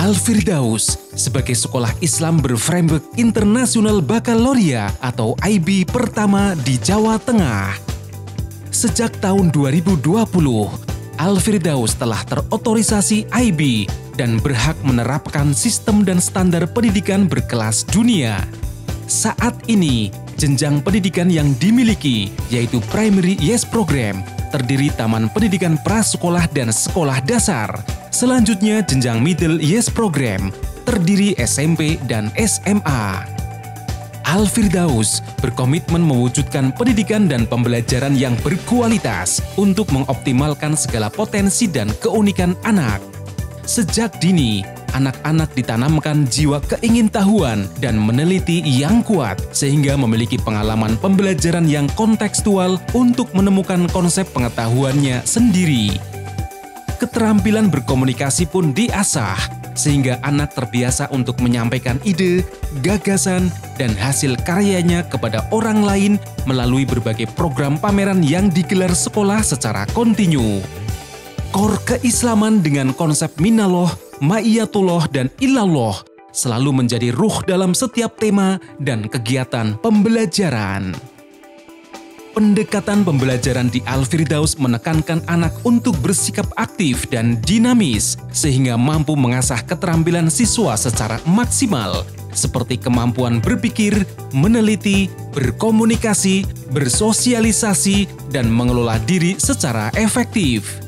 Al-Firdaus sebagai sekolah Islam berframework internasional Baccalaureate atau IB pertama di Jawa Tengah. Sejak tahun 2020, Al-Firdaus telah terotorisasi IB dan berhak menerapkan sistem dan standar pendidikan berkelas dunia. Saat ini, jenjang pendidikan yang dimiliki yaitu Primary Yes Program, terdiri Taman Pendidikan Prasekolah dan Sekolah Dasar. Selanjutnya jenjang Middle Yes Program, terdiri SMP dan SMA. Al-Firdaus berkomitmen mewujudkan pendidikan dan pembelajaran yang berkualitas untuk mengoptimalkan segala potensi dan keunikan anak. Sejak dini, anak-anak ditanamkan jiwa keingintahuan dan meneliti yang kuat sehingga memiliki pengalaman pembelajaran yang kontekstual untuk menemukan konsep pengetahuannya sendiri. Keterampilan berkomunikasi pun diasah sehingga anak terbiasa untuk menyampaikan ide, gagasan, dan hasil karyanya kepada orang lain melalui berbagai program pameran yang digelar sekolah secara kontinu. Kor keislaman dengan konsep minallah, ma'iyatullah, dan ilallah selalu menjadi ruh dalam setiap tema dan kegiatan pembelajaran. Pendekatan pembelajaran di Al-Firdaus menekankan anak untuk bersikap aktif dan dinamis sehingga mampu mengasah keterampilan siswa secara maksimal seperti kemampuan berpikir, meneliti, berkomunikasi, bersosialisasi, dan mengelola diri secara efektif.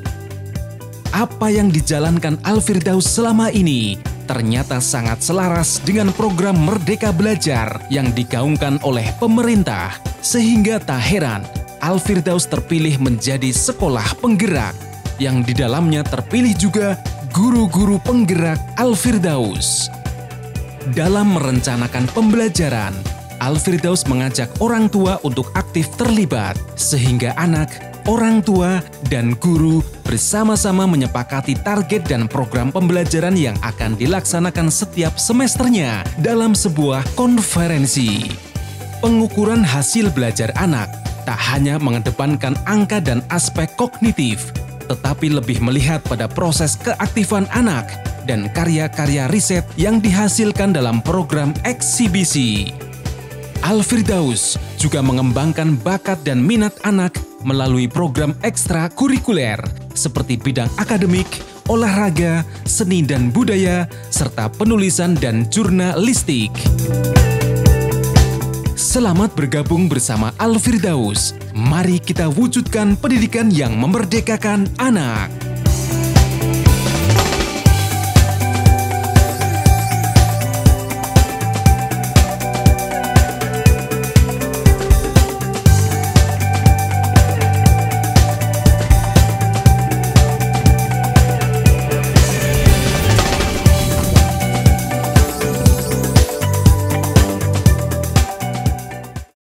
Apa yang dijalankan Al-Firdaus selama ini ternyata sangat selaras dengan program Merdeka Belajar yang digaungkan oleh pemerintah, sehingga tak heran Al-Firdaus terpilih menjadi sekolah penggerak, yang di dalamnya terpilih juga guru-guru penggerak Al-Firdaus. Dalam merencanakan pembelajaran, Al-Firdaus mengajak orang tua untuk aktif terlibat, sehingga anak, orang tua, dan guru bersama-sama menyepakati target dan program pembelajaran yang akan dilaksanakan setiap semesternya dalam sebuah konferensi. Pengukuran hasil belajar anak tak hanya mengedepankan angka dan aspek kognitif, tetapi lebih melihat pada proses keaktifan anak dan karya-karya riset yang dihasilkan dalam program eksibisi. Al-Firdaus juga mengembangkan bakat dan minat anak melalui program ekstrakurikuler seperti bidang akademik, olahraga, seni dan budaya, serta penulisan dan jurnalistik. Selamat bergabung bersama Al-Firdaus. Mari kita wujudkan pendidikan yang memerdekakan anak.